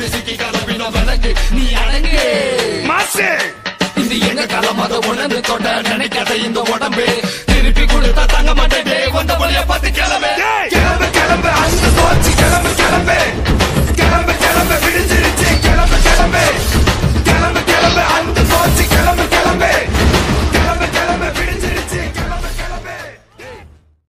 சிக்கி கலப்பின விலங்கு நீ அடங்கு மாசு இது எங்க காலம் அதை உணர்ந்து தொட நினைக்காத இந்த உடம்பு திருப்பி கொடுத்த